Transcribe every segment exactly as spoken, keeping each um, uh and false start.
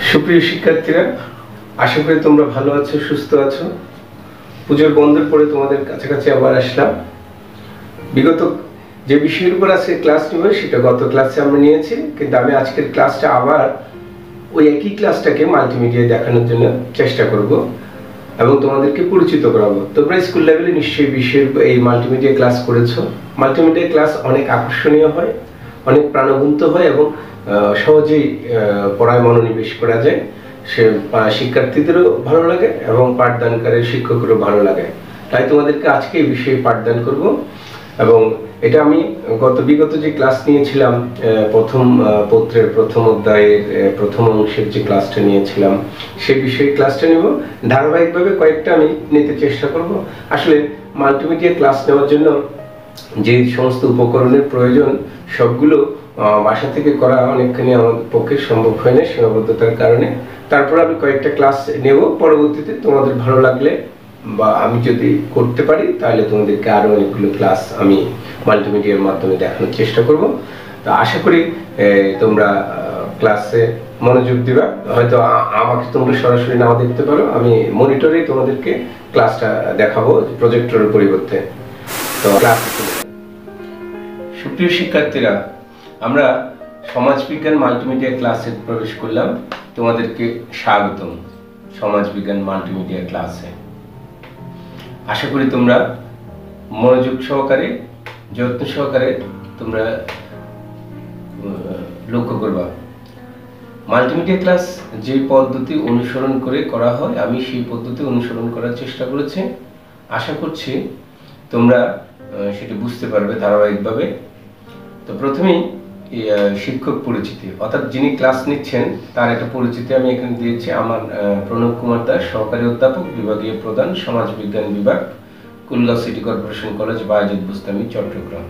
সুপ্রিয় শিক্ষার্থীরা, আশা করি তোমরা ভালো আছো, সুস্থ আছো। পূজার বন্ধের পরে তোমাদের কাছাকাছি আবার আসলাম। বিগত যে বিষয়ের উপর আজকে ক্লাস নেব সেটা গত ক্লাসে আমরা নিয়েছি, কিন্তু আমি আজকের ক্লাসটা আবার ওই একই ক্লাসটাকে মাল্টিমিডিয়ায় দেখানোর জন্য চেষ্টা করব এবং তোমাদেরকে পরিচিত করাবো। তোমরা স্কুল লেভেলে নিশ্চয়ই বিষয়ের এই মাল্টিমিডিয়া ক্লাস করেছো। মাল্টিমিডিয়া ক্লাস অনেক আকর্ষণীয় হয়, অনেক প্রাণবন্ত হয় এবং সহজেই পড়ায় মনোনিবেশ করা যায়। সে শিক্ষার্থীদেরও ভালো লাগে এবং পাঠদানকারী শিক্ষকেরও ভালো লাগে। তাই তোমাদেরকে আজকে এই বিষয়ে পাঠদান করব এবং এটা আমি গত বিগত যে ক্লাস নিয়েছিলাম, প্রথম পত্রের প্রথম অধ্যায়ের প্রথম অংশের যে ক্লাসটা নিয়েছিলাম সেই বিষয়ে ক্লাসটা নেব। ধারাবাহিকভাবে কয়েকটা আমি নিতে চেষ্টা করব। আসলে মাল্টিমিডিয়া ক্লাস নেওয়ার জন্য যে সমস্ত উপকরণের প্রয়োজন সবগুলো বাসা থেকে করা অনেকখানি আমার পক্ষে সম্ভব হয় না সীমাবদ্ধতার কারণে। তারপর আমি কয়েকটা ক্লাস নেব, পরবর্তীতে তোমাদের ভালো লাগলে বা আমি যদি করতে পারি তাহলে তোমাদেরকে আরো অনেকগুলো ক্লাস আমি মাল্টিমিডিয়ার মাধ্যমে দেখানোর চেষ্টা করব। তো আশা করি তোমরা ক্লাসে মনোযোগ দিবা। হয়তো আমাকে তোমরা সরাসরি নাও দেখতে পারো, আমি মনিটরেই তোমাদেরকে ক্লাসটা দেখাবো প্রজেক্টরের পরিবর্তে। তো ক্লাস সুপ্রিয় শিক্ষার্থীরা, আমরা সমাজবিজ্ঞান মাল্টিমিডিয়া ক্লাসে প্রবেশ করলাম। তোমাদেরকে স্বাগতম সমাজবিজ্ঞান মাল্টিমিডিয়া ক্লাসে। আশা করি তোমরা মনোযোগ সহকারে, যত্ন সহকারে তোমরা লক্ষ্য করবা। মাল্টিমিডিয়া ক্লাস যে পদ্ধতি অনুসরণ করে করা হয় আমি সেই পদ্ধতি অনুসরণ করার চেষ্টা করেছি। আশা করছি তোমরা সেটা বুঝতে পারবে ধারাবাহিকভাবে। তো প্রথমেই শিক্ষক পরিচিতি, অর্থাৎ যিনি ক্লাস নিচ্ছেন তার একটা পরিচিতি আমি এখানে দিয়েছি। আমার প্রণব কুমার দাস, সহকারী অধ্যাপক, বিভাগীয় প্রধান, সমাজবিজ্ঞান বিভাগ, Kulgaon city corporation college, Bayezid Bustami, Chattogram.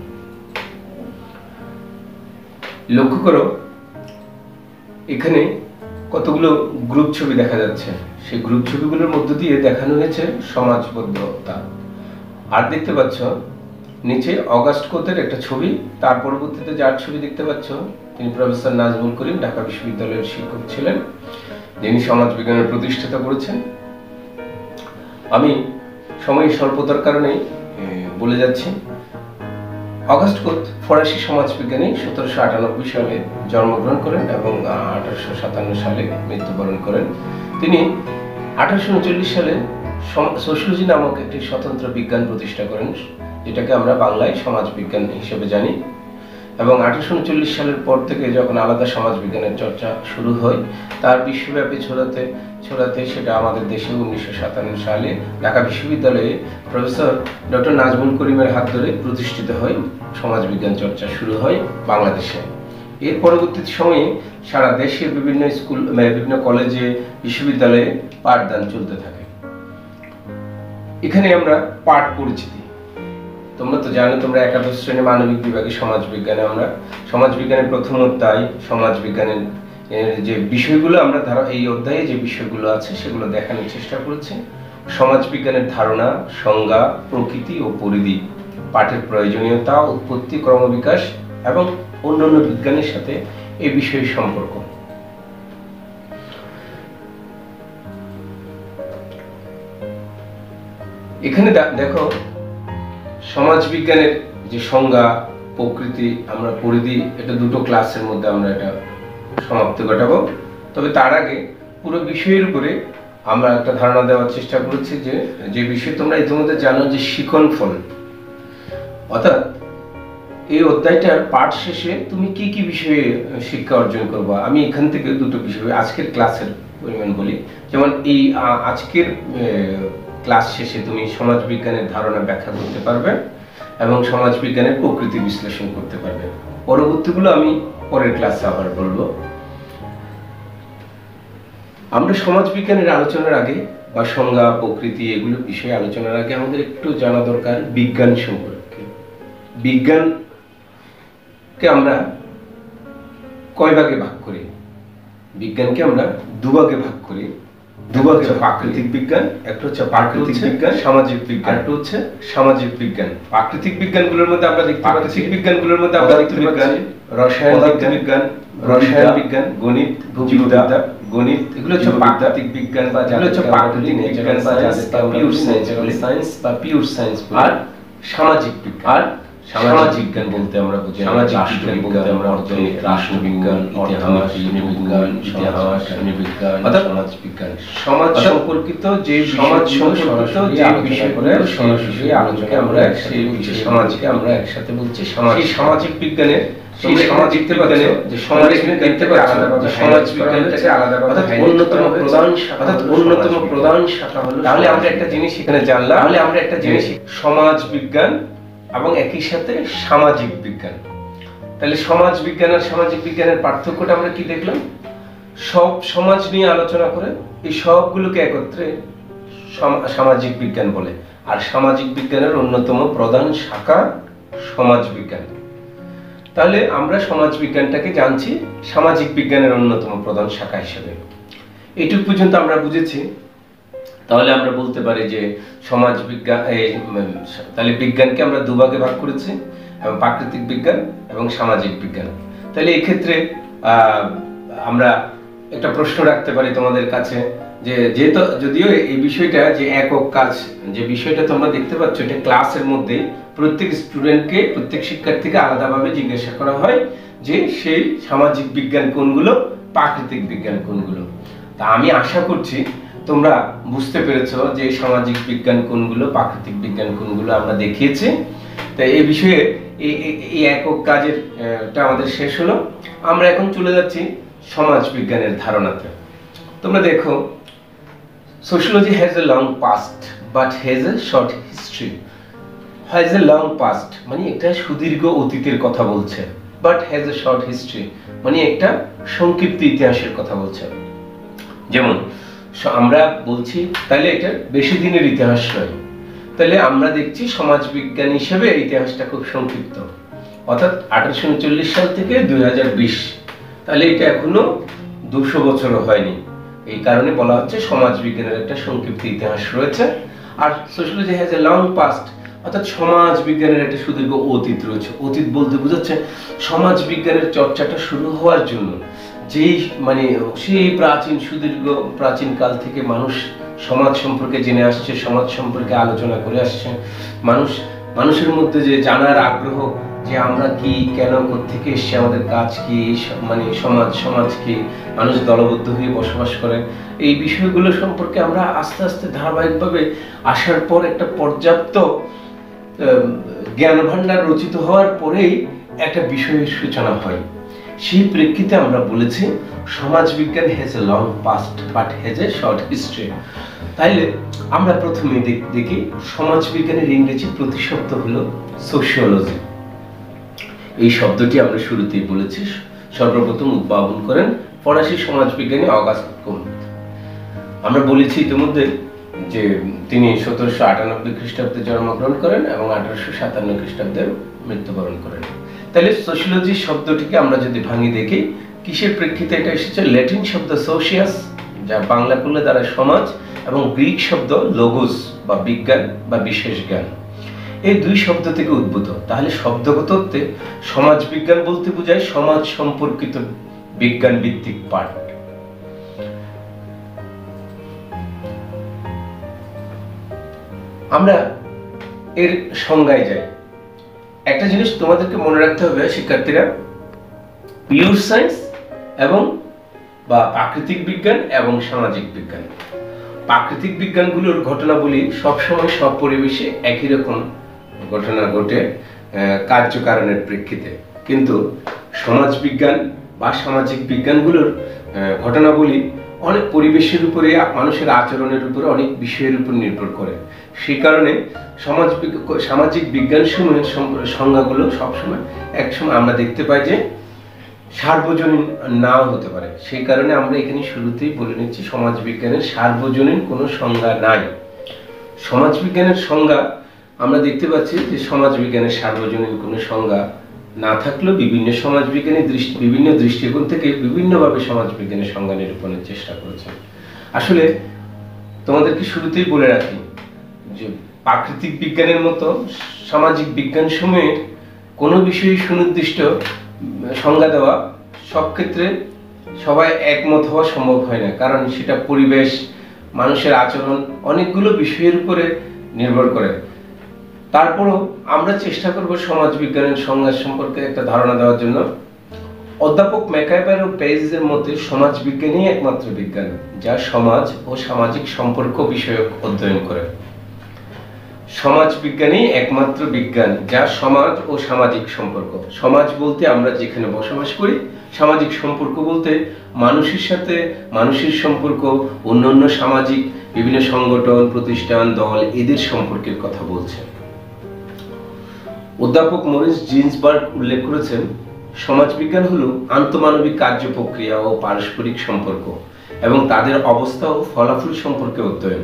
লক্ষ্য করো এখানে কতগুলো গ্রুপ ছবি দেখা যাচ্ছে। সেই গ্রুপ ছবিগুলোর মধ্য দিয়ে দেখানো হয়েছে সমাজবদ্ধতা। আর দেখতে পাচ্ছ নিচে অগাস্ট কোতের একটা ছবি, তার পরবর্তীতে যার ছবি দেখতে পাচ্ছ তিনি প্রফেসর নাজমুল করিম, ঢাকা বিশ্ববিদ্যালয়ের শিক্ষক ছিলেন, যিনি সমাজবিজ্ঞানের প্রতিষ্ঠাতা করেছেন। আমি সময় স্বল্পতার কারণে বলে যাচ্ছি। অগাস্ট কোত ফরাসি সমাজবিজ্ঞানী, সতেরোশো আটানব্বই সালে জন্মগ্রহণ করেন এবং আঠারোশো সাতান্ন সালে মৃত্যুবরণ করেন। তিনি আঠারোশো উনচল্লিশ সালে সোশিওলজি নামক একটি স্বতন্ত্র বিজ্ঞান প্রতিষ্ঠা করেন, যেটাকে আমরা বাংলায় সমাজবিজ্ঞান হিসেবে জানি। এবং আঠারোশো উনচল্লিশ সালের পর থেকে যখন আলাদা সমাজবিজ্ঞানের চর্চা শুরু হয়, তার বিশ্বব্যাপী ছড়াতে ছড়াতে সেটা আমাদের দেশে উনিশশো সাতান্ন সালে ঢাকা বিশ্ববিদ্যালয়ে প্রফেসর ডক্টর নাজমুল করিমের হাত ধরে প্রতিষ্ঠিত হয়, সমাজবিজ্ঞান চর্চা শুরু হয় বাংলাদেশে। এর পরবর্তী সময়ে সারা দেশের বিভিন্ন স্কুল, বিভিন্ন কলেজে, বিশ্ববিদ্যালয়ে পাঠদান চলতে থাকে। এখানে আমরা পাঠ পরিচিতি, তোমরা তো জানো, তোমরা একাদশ শ্রেণী মানবিক বিভাগে সমাজবিজ্ঞানে আমরা সমাজবিজ্ঞানের প্রথম অধ্যায় সমাজবিজ্ঞানের যে বিষয়গুলো আমরা ধারা এই অধ্যায়ে যে বিষয়গুলো আছে সেগুলো দেখানোর চেষ্টা করেছি। সমাজবিজ্ঞানের ধারণা, সংজ্ঞা, প্রকৃতি ও পরিধি, পাঠের প্রয়োজনীয়তা, উৎপত্তি, ক্রমবিকাশ এবং অন্যান্য বিজ্ঞানের সাথে এই বিষয়ের সম্পর্ক। এখানে দেখো সমাজবিজ্ঞানের যে সংজ্ঞা, প্রকৃতি, আমরা পরিধি, এটা দুটো ক্লাসের মধ্যে আমরা এটা সমাপ্তি ঘটাবো। তবে তার আগে পুরো বিষয়ের উপরে আমরা একটা ধারণা দেওয়ার চেষ্টা করেছি যে যে বিষয় তোমরা ইতিমধ্যে জানো যে শিখন ফল, অর্থাৎ এই অধ্যায়টার পাঠ শেষে তুমি কি কি বিষয়ে শিক্ষা অর্জন করবা। আমি এখান থেকে দুটো বিষয় আজকের ক্লাসের পরিমাণ বলি। যেমন এই আজকের ক্লাস শেষে তুমি সমাজবিজ্ঞানের ধারণা ব্যাখ্যা করতে পারবে এবং সমাজবিজ্ঞানের প্রকৃতি বিশ্লেষণ করতে পারবে। পরবর্তীগুলো আমি পরের ক্লাসে আবার বলবো। আমরা সমাজবিজ্ঞানের আলোচনার আগে বা সংজ্ঞা, প্রকৃতি এগুলো বিষয়ে আলোচনার আগে আমাদের একটু জানা দরকার বিজ্ঞান সম্পর্কে। বিজ্ঞানকে আমরা কয় ভাগে ভাগ করি? বিজ্ঞানকে আমরা দুভাগে ভাগ করি। দুভাগে, প্রাকৃতিক বিজ্ঞান, একটা হচ্ছে প্রাকৃতিক বিজ্ঞান, সামাজিক বিজ্ঞান, একটা হচ্ছে সামাজিক বিজ্ঞান। প্রাকৃতিক বিজ্ঞানগুলোর মধ্যে আমরা দেখতে প্রাকৃতিক বিজ্ঞানগুলোর মধ্যে আমরা দেখতে পাচ্ছি রসায়ন বিজ্ঞান, রসায়ন বিজ্ঞান, গণিত, ভূবিজ্ঞান, গণিত, এগুলো হচ্ছে প্রাকৃতিক বিজ্ঞান বা এগুলো হচ্ছে প্রাকৃতিক বিজ্ঞান বা পিওর সায়েন্স বা পিওর সায়েন্স। আর সামাজিক বিজ্ঞান, আর সামাজিক বিজ্ঞান বলতে আমরা বুঝি সামাজিক বিজ্ঞান বলতে আমরা অর্থনীতি, রাষ্ট্রবিজ্ঞান, ইতিহাস, বিজ্ঞান, ইতিহাস, বিজ্ঞান, অর্থাৎ সমাজ বিজ্ঞান, সমাজ সম্পর্কিত যে সমাজ সম্পর্কিত যে বিষয়গুলো সরাসরি আলোচনা আমরা সেই সমাজকে আমরা একসাথে বলছি সমাজ। এই সামাজিক বিজ্ঞানের সেই সামাজিক বিজ্ঞানে যে সমাজ দেখতে পাচ্ছি যে সমাজ বিজ্ঞানটাকে আলাদাভাবে অর্থাৎ অন্যতম প্রধান শাখা অর্থাৎ অন্যতম প্রধান শাখা হলো। তাহলে আমরা একটা জিনিস এখানে জানলাম, তাহলে আমরা একটা জিনিস সমাজ বিজ্ঞান এবং একই সাথে সামাজিক বিজ্ঞান। তাহলে সমাজ বিজ্ঞান আর সামাজিক বিজ্ঞানের পার্থক্যটা আমরা কি দেখলাম? সব সমাজ নিয়ে আলোচনা করে এই সবগুলোকে একত্রে সামাজিক বিজ্ঞান বলে। আর সামাজিক বিজ্ঞানের অন্যতম প্রধান শাখা সমাজ বিজ্ঞান। তাহলে আমরা সমাজ বিজ্ঞানটাকে জানছি সামাজিক বিজ্ঞানের অন্যতম প্রধান শাখা হিসেবে। এইটুকু পর্যন্ত আমরা বুঝেছি। তাহলে আমরা বলতে পারি যে সমাজ বিজ্ঞান, তাহলে বিজ্ঞানকে আমরা দুভাগে ভাগ করেছি, এবং প্রাকৃতিক বিজ্ঞান এবং সামাজিক বিজ্ঞান। তাহলে এই ক্ষেত্রে আমরা একটা প্রশ্ন রাখতে পারি তোমাদের কাছে যে যেহেতু যদিও এই বিষয়টা যে একক কাজ যে বিষয়টা তোমরা দেখতে পাচ্ছ, এটা ক্লাসের মধ্যে প্রত্যেক স্টুডেন্টকে প্রত্যেক শিক্ষার্থীকে আলাদাভাবে জিজ্ঞাসা করা হয় যে সেই সামাজিক বিজ্ঞান কোনগুলো, প্রাকৃতিক বিজ্ঞান কোনগুলো। তা আমি আশা করছি তোমরা বুঝতে পেরেছো যে সামাজিক বিজ্ঞান কোনগুলো, প্রাকৃতিক বিজ্ঞান কোনগুলো আমরা দেখিয়েছি। তাই এই বিষয়ে এই একক কাজের টা আমাদের শেষ হলো। আমরা এখন চলে যাচ্ছি সমাজ বিজ্ঞানের ধারণাতে। তোমরা দেখো, sociology has a long past but has a short history. Has a long past মানে একটা সুদীর্ঘ অতীতের কথা বলছে, but has a short history মানে একটা সংক্ষিপ্ত ইতিহাসের কথা বলছে। যেমন আমরা বলছি তাহলে এটা বেশি দিনের ইতিহাস নয়। তাহলে আমরা দেখছি সমাজ বিজ্ঞান হিসেবে ইতিহাসটা খুব সংক্ষিপ্ত, অর্থাৎ আঠারোশো উনচল্লিশ সাল থেকে দুই হাজার বিশ। তাহলে এটা এখনো দুশো বছরও হয়নি। এই কারণে বলা হচ্ছে সমাজ বিজ্ঞানের একটা সংক্ষিপ্ত ইতিহাস রয়েছে। আর sociology has a long past অর্থাৎ সমাজ বিজ্ঞানের একটা সুদীর্ঘ অতীত রয়েছে। অতীত বলতে বোঝাচ্ছে সমাজ বিজ্ঞানের চর্চাটা শুরু হওয়ার জন্য যেই মানে সেই প্রাচীন সুদীর্ঘ প্রাচীন কাল থেকে মানুষ সমাজ সম্পর্কে জেনে আসছে, সমাজ সম্পর্কে আলোচনা করে আসছে। মানুষ মানুষের মধ্যে যে জানার আগ্রহ যে আমরা কি, কেন, কোত্থেকে এসছে, আমাদের কাজ কি, মানে সমাজ সমাজ কি, মানুষ দলবদ্ধ হয়ে বসবাস করে, এই বিষয়গুলো সম্পর্কে আমরা আস্তে আস্তে ধারাবাহিকভাবে আসার পর একটা পর্যাপ্ত জ্ঞান ভাণ্ডার রচিত হওয়ার পরেই একটা বিষয়ের সূচনা হয়। সেই প্রেক্ষিতে আমরা বলেছি সমাজ বিজ্ঞান has a long past but has a short history. তাইলে আমরা প্রথমে দেখি সমাজ বিজ্ঞানের ইংরেজি প্রতিশব্দ হলো সোশিওলজি। এই শব্দটি আমরা শুরুতেই বলেছি, সর্বপ্রথম উদ্ভাবন করেন ফরাসি সমাজবিজ্ঞানী অগাস্ট কমতে। আমরা বলেছি ইতিমধ্যে যে তিনি সতেরোশো আটানব্বই খ্রিস্টাব্দে জন্মগ্রহণ করেন এবং আঠারোশো সাতান্ন খ্রিস্টাব্দে মৃত্যুবরণ করেন। তাহলে সোশিওলজি শব্দটিকে আমরা যদি ভাঙি দেখি, কিসের প্রেক্ষিতে এটা এসেছে? ল্যাটিন শব্দ সোশিয়াস, যা বাংলা করলে দ্বারা সমাজ, এবং গ্রিক শব্দ লোগোস বা বিজ্ঞান বা বিশেষ জ্ঞান, এই দুই শব্দ থেকে উদ্ভূত। তাহলে শব্দগত অর্থে সমাজ বিজ্ঞান বলতে বোঝায় সমাজ সম্পর্কিত বিজ্ঞান ভিত্তিক পাঠ। আমরা এর সংজ্ঞায় যাই। একটা জিনিস তোমাদেরকে মনে রাখতে হবে শিক্ষার্থীরা, পিওর সায়েন্স এবং বা প্রাকৃতিক বিজ্ঞান এবং সামাজিক বিজ্ঞান। প্রাকৃতিক বিজ্ঞানগুলোর ঘটনাবলী সবসময় সব পরিবেশে একই রকম ঘটনা ঘটে কার্যকারণের প্রেক্ষিতে, কিন্তু সমাজ বিজ্ঞান বা সামাজিক বিজ্ঞানগুলোর ঘটনাবলী অনেক পরিবেশের উপরে, মানুষের আচরণের উপরে, অনেক বিষয়ের উপর নির্ভর করে। সেই কারণে সমাজ সামাজিক বিজ্ঞান সমূহের সংজ্ঞাগুলো সবসময় একসময় আমরা দেখতে পাই যে সার্বজনীন নাও হতে পারে। সেই কারণে আমরা এখানে শুরুতেই বলে নিচ্ছি সমাজ বিজ্ঞানের সার্বজনীন কোনো সংজ্ঞা নাই। সমাজ বিজ্ঞানের সংজ্ঞা আমরা দেখতে পাচ্ছি যে সমাজ বিজ্ঞানের সার্বজনীন কোনো সংজ্ঞা না থাকলেও বিভিন্ন সমাজ বিজ্ঞানী দৃষ্টি বিভিন্ন দৃষ্টিকোণ থেকে বিভিন্নভাবে সমাজ বিজ্ঞানের সংজ্ঞা নিরূপণের চেষ্টা করেছেন। আসলে তোমাদেরকে শুরুতেই বলে রাখি যে প্রাকৃতিক বিজ্ঞানের মতো সামাজিক বিজ্ঞান সমূহের কোনো বিষয়ে সুনির্দিষ্ট সংজ্ঞা দেওয়া সব ক্ষেত্রে সবাই একমত হওয়া সম্ভব হয় না, কারণ সেটা পরিবেশ, মানুষের আচরণ, অনেকগুলো বিষয়ের উপরে নির্ভর করে। তারপরও আমরা চেষ্টা করব সমাজ বিজ্ঞানের সংজ্ঞা সম্পর্কে একটা ধারণা দেওয়ার জন্য। অধ্যাপক ম্যাকাইভার ও পেইজের মতে সমাজ বিজ্ঞানই একমাত্র বিজ্ঞান যা সমাজ ও সামাজিক সম্পর্ক বিষয়ক অধ্যয়ন করে। সমাজ বিজ্ঞানই একমাত্র বিজ্ঞান যা সমাজ ও সামাজিক সম্পর্ক, সমাজ বলতে আমরা যেখানে বসবাস করি, সামাজিক সম্পর্ক বলতে মানুষের সাথে মানুষের সম্পর্ক, অন্যান্য সামাজিক বিভিন্ন সংগঠন, প্রতিষ্ঠান, দল, এদের সম্পর্কের কথা বলছে। অধ্যাপক মরিস জিন্সবার্গ উল্লেখ করেছেন, সমাজবিজ্ঞান হলো আন্তঃমানবিক কার্য প্রক্রিয়া ও পারস্পরিক সম্পর্ক এবং তাদের অবস্থা ও ফলাফল সম্পর্কে অধ্যয়ন।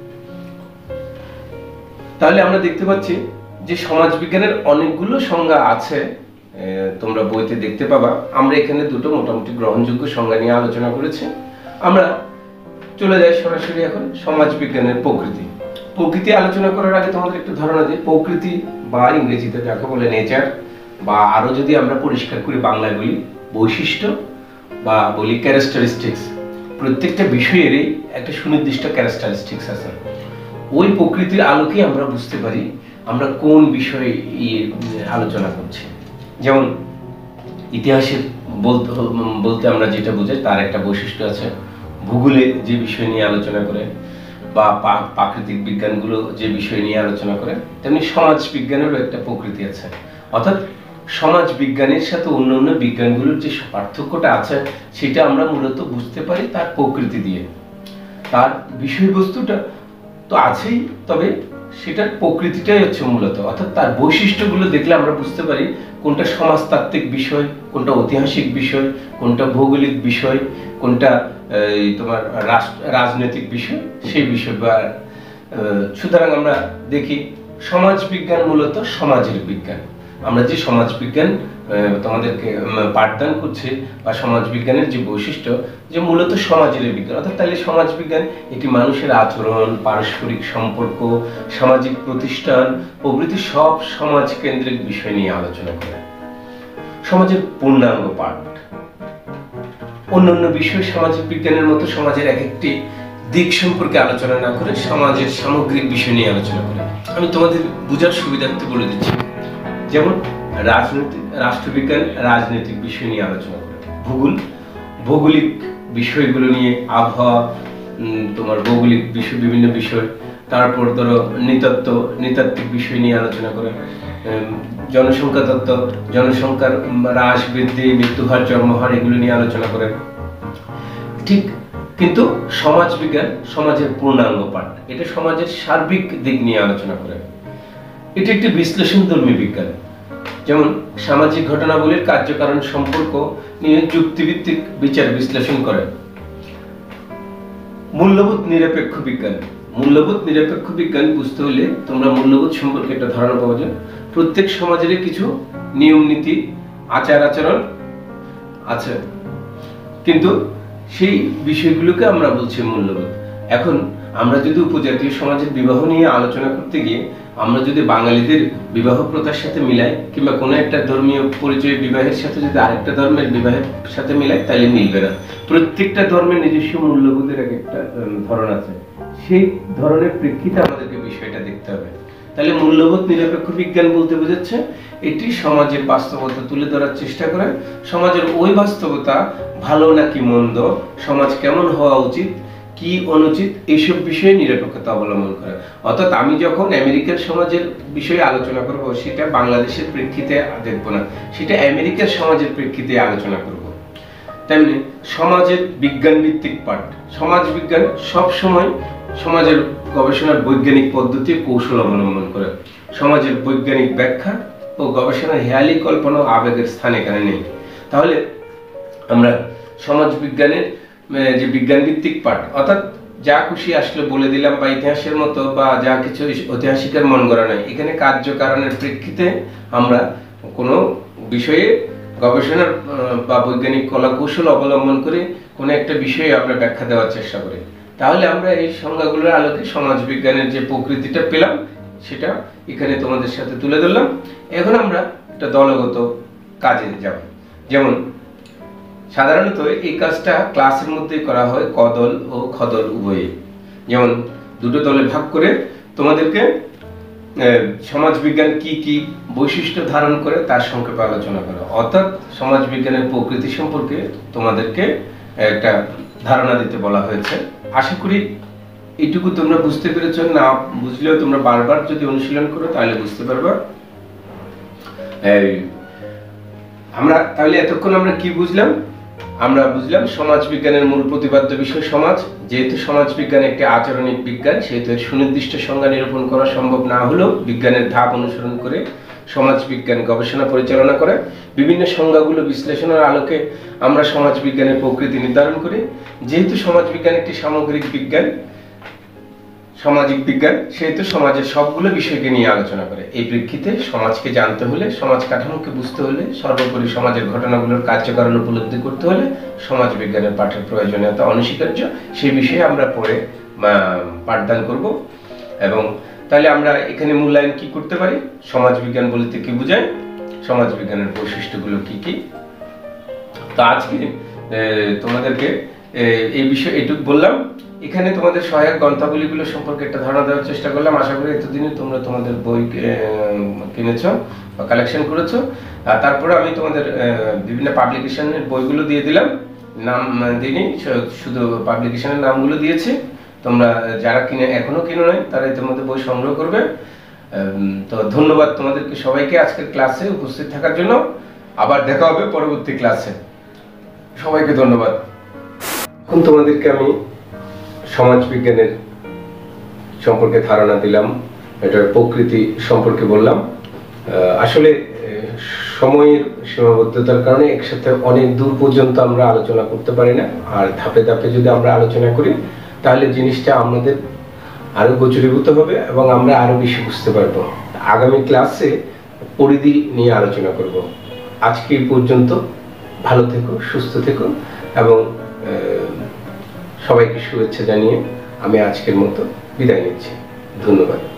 তাহলে আমরা দেখতে পাচ্ছি যে সমাজবিজ্ঞানের অনেকগুলো সংজ্ঞা আছে, তোমরা বইতে দেখতে পাবা। আমরা এখানে দুটো মোটামুটি গ্রহণযোগ্য সংজ্ঞা নিয়ে আলোচনা করেছি। আমরা চলে যাই সরাসরি এখন সমাজবিজ্ঞানের প্রকৃতি। প্রকৃতি আলোচনা করার আগে তোমাদের একটু ধারণা দিই, প্রকৃতি বা ইংরেজিতে যাকে বলে নেচার, বা আরো যদি আমরা পরিষ্কার করি বাংলায় বলি বৈশিষ্ট্য বা বলি ক্যারেক্টারিস্টিক্স। প্রত্যেকটা বিষয়েরই একটা সুনির্দিষ্ট ক্যারেক্টারিস্টিক্স আছে। ওই প্রকৃতির আলোকে আমরা বুঝতে পারি আমরা কোন বিষয়ে আলোচনা করছি। যেমন ইতিহাসের বলতে বলতে আমরা যেটা বুঝাই তার একটা বৈশিষ্ট্য আছে, ভূগোলে যে বিষয় নিয়ে আলোচনা করে বা প্রাকৃতিক বিজ্ঞানগুলো যে বিষয় নিয়ে আলোচনা করে, তেমনি সমাজ বিজ্ঞানেরও একটা প্রকৃতি আছে। অর্থাৎ সমাজ বিজ্ঞানের সাথে অন্যান্য বিজ্ঞানগুলোর যে পার্থক্যটা আছে সেটা আমরা মূলত বুঝতে পারি তার প্রকৃতি দিয়ে। তার বিষয়বস্তুটা তো আছেই, তবে সেটার প্রকৃতিটাই হচ্ছে মূলত, অর্থাৎ তার বৈশিষ্ট্যগুলো দেখলে আমরা বুঝতে পারি কোনটা সমাজতাত্ত্বিক বিষয়, কোনটা ঐতিহাসিক বিষয়, কোনটা ভৌগোলিক বিষয়, কোনটা তোমার রাজনৈতিক বিষয়, সেই বিষয়। বা সুতরাং আমরা দেখি সমাজ বিজ্ঞান মূলত সমাজের বিজ্ঞান। আমরা যে সমাজ বিজ্ঞান তোমাদেরকে পাঠদান করছি বা সমাজ বিজ্ঞানের যে বৈশিষ্ট্য, যে মূলত সমাজের বিজ্ঞান, অর্থাৎ তাহলে সমাজ বিজ্ঞান এটি মানুষের আচরণ, পারস্পরিক সম্পর্ক, সামাজিক প্রতিষ্ঠান প্রভৃতি সব সমাজ কেন্দ্রিক বিষয় নিয়ে আলোচনা করে। সমাজের পূর্ণাঙ্গ পাঠ। অন্যান্য বিষয় সামাজিক বিজ্ঞানের মতো সমাজের এক একটি দিক সম্পর্কে আলোচনা না করে সমাজের সামগ্রিক বিষয় নিয়ে আলোচনা করে। আমি তোমাদের বোঝার সুবিধার্থে বলে দিচ্ছি। যেমন রাজনৈতিক রাষ্ট্রবিজ্ঞান রাজনৈতিক বিষয় নিয়ে আলোচনা করে, ভূগোল ভৌগোলিক বিষয়গুলো নিয়ে, আবহাওয়া, তোমার ভৌগোলিক বিষয়, বিভিন্ন বিষয়। তারপর ধরো নৃতত্ত্ব নৃতাত্ত্বিক বিষয় নিয়ে আলোচনা করে, জনসংখ্যা তত্ত্ব, জনসংখ্যার হ্রাস, বৃদ্ধি, মৃত্যুহার, জন্মহার, এগুলো নিয়ে আলোচনা করে। ঠিক, কিন্তু সমাজ বিজ্ঞান সমাজের পূর্ণাঙ্গ পাঠ, এটা সমাজের সার্বিক দিক নিয়ে আলোচনা করে। এটি একটি বিশ্লেষণধর্মী বিজ্ঞান, যেমন সামাজিক ঘটনাবলীর কার্যকারণ সম্পর্ক নিয়ে যুক্তিভিত্তিক বিচার বিশ্লেষণ করে। মূল্যবোধ নিরপেক্ষ বিজ্ঞান। মূল্যবোধ নিরপেক্ষ বিজ্ঞান বুঝতে হলে তোমরা মূল্যবোধ সম্পর্কে একটা ধারণা পাওয়া যায়। প্রত্যেক সমাজের কিছু নিয়ম নীতি, আচার আচরণ আছে, কিন্তু সেই বিষয়গুলোকে আমরা বলছি মূল্যবোধ। এখন আমরা যদি উপজাতীয় সমাজের বিবাহ নিয়ে আলোচনা করতে গিয়ে আমরা যদি বাঙালিদের বিবাহ প্রথার সাথে মিলাই, কিংবা কোনো একটা ধর্মীয় পরিচয় বিবাহের সাথে যদি আরেকটা ধর্মের বিবাহের সাথে মিলাই, তাহলে মিলবে না। প্রত্যেকটা ধর্মের নিজস্ব মূল্যবোধের এক একটা ধরন আছে, সেই ধরনের প্রেক্ষিতে আমাদেরকে বিষয়টা দেখতে হবে। তাহলে মূল্যবোধ নিরপেক্ষ বিজ্ঞান বলতে বোঝাচ্ছে এটি সমাজের বাস্তবতা তুলে ধরার চেষ্টা করে। সমাজের ওই বাস্তবতা ভালো নাকি মন্দ, সমাজ কেমন হওয়া উচিত, কি অনুচিত, এইসব বিষয়ে নিরপেক্ষতা অবলম্বন করে। অর্থাৎ আমি যখন আমেরিকার সমাজের বিষয়ে আলোচনা করব, সেটা বাংলাদেশের প্রেক্ষিতে দেখব না, সেটা আমেরিকার সমাজের প্রেক্ষিতে আলোচনা করব। তেমনি সমাজের বিজ্ঞান ভিত্তিক পাঠ। সমাজ বিজ্ঞান সব সময় সমাজের গবেষণার বৈজ্ঞানিক পদ্ধতি কৌশল অবলম্বন করে। সমাজের বৈজ্ঞানিক ব্যাখ্যা ও গবেষণার হেয়ালি কল্পনা ও আবেগের স্থান এখানে নেই। তাহলে আমরা সমাজ বিজ্ঞানের যে বিজ্ঞান ভিত্তিক পাঠ, অর্থাৎ যা খুশি আসলে বলে দিলাম, বা ইতিহাসের মতো বা যা কিছু ঐতিহাসিকের মন গড়া নাই, এখানে কার্যকারণের প্রেক্ষিতে আমরা কোনো বিষয়ে গবেষণার বা বৈজ্ঞানিক কলা কৌশল অবলম্বন করে কোনো একটা বিষয়ে আমরা ব্যাখ্যা দেওয়ার চেষ্টা করি। তাহলে আমরা এই সংজ্ঞাগুলোর আলোকে সমাজ বিজ্ঞানের যে প্রকৃতিটা পেলাম সেটা এখানে তোমাদের সাথে তুলে ধরলাম। এখন আমরা একটা দলগত কাজে যাব। যেমন সাধারণত এই কাজটা ক্লাসের মধ্যেই করা হয় ক দল ও খ দল উভয়ে। যেমন দুটো দলে ভাগ করে তোমাদেরকে সমাজবিজ্ঞান কি কি বৈশিষ্ট্য ধারণ করে তার সংক্ষেপে আলোচনা করা, অর্থাৎ সমাজবিজ্ঞানের প্রকৃতি সম্পর্কে তোমাদেরকে একটা ধারণা দিতে বলা হয়েছে। আশা করি এইটুকু তোমরা বুঝতে পেরেছো, না বুঝলেও তোমরা বারবার যদি অনুশীলন করো তাহলে বুঝতে পারবা। আমরা তাহলে এতক্ষণ আমরা কি বুঝলাম? আমরা বুঝলাম সমাজ বিজ্ঞানের মূল প্রতিপাদ্য বিষয় সমাজ। যেহেতু সমাজ বিজ্ঞান একটি আচরণিক বিজ্ঞান, সেহেতু এর সুনির্দিষ্ট সংজ্ঞা নিরূপণ করা সম্ভব না হলেও বিজ্ঞানের ধাপ অনুসরণ করে সমাজ বিজ্ঞান গবেষণা পরিচালনা করে। বিভিন্ন সংজ্ঞাগুলো বিশ্লেষণের আলোকে আমরা সমাজ বিজ্ঞানের প্রকৃতি নির্ধারণ করি। যেহেতু সমাজ বিজ্ঞান একটি সামগ্রিক বিজ্ঞান, সামাজিক বিজ্ঞান, সেহেতু সমাজের সবগুলো বিষয়কে নিয়ে আলোচনা করে। এই প্রেক্ষিতে সমাজকে জানতে হলে, সমাজ কাঠামোকে বুঝতে হলে, সর্বোপরি সমাজের ঘটনাগুলোর কার্যকারণ উপলব্ধি করতে হলে সমাজ বিজ্ঞানের পাঠের প্রয়োজনীয়তা অনস্বীকার্য। সেই বিষয়ে আমরা পরে পাঠদান করব। এবং তাহলে আমরা এখানে মূল্যায়ন কি করতে পারি? সমাজ বিজ্ঞান বলতে কি বোঝায়, সমাজ বিজ্ঞানের বৈশিষ্ট্যগুলো কি কি। তো আজকে তোমাদেরকে এই বিষয়ে এটুকু বললাম। এখানে তোমাদের সহায়ক গ্রন্থাবলীগুলো সম্পর্কে একটা ধারণা দেওয়ার চেষ্টা করলাম। আশা করি এতদিনে তোমরা তোমাদের বই কিনেছো বা কালেকশন করেছো। তারপরে আমি তোমাদের বিভিন্ন পাবলিকেশনের বইগুলো দিয়ে দিলাম, নাম দিইনি, শুধু পাবলিকেশনের নামগুলো দিয়েছি। তোমরা যারা কিনে এখনো কিনো নাই তারা ইতিমধ্যে বই সংগ্রহ করবে। তো ধন্যবাদ তোমাদেরকে সবাইকে আজকের ক্লাসে উপস্থিত থাকার জন্য। আবার দেখা হবে পরবর্তী ক্লাসে। সবাইকে ধন্যবাদ। এখন তোমাদেরকে আমি সমাজ বিজ্ঞানের সম্পর্কে ধারণা দিলাম, এটার প্রকৃতি সম্পর্কে বললাম। আসলে সময়ের সীমাবদ্ধতার কারণে একসাথে অনেক দূর পর্যন্ত আমরা আলোচনা করতে পারি না। আর ধাপে ধাপে যদি আমরা আলোচনা করি তাহলে জিনিসটা আমাদের আরো গোচরীভূত হবে এবং আমরা আরো বেশি বুঝতে পারবো। আগামী ক্লাসে পরিধি নিয়ে আলোচনা করব। আজকে এই পর্যন্ত। ভালো থেকো, সুস্থ থেকো এবং সবাইকে শুভেচ্ছা জানিয়ে আমি আজকের মতো বিদায় নিচ্ছি। ধন্যবাদ।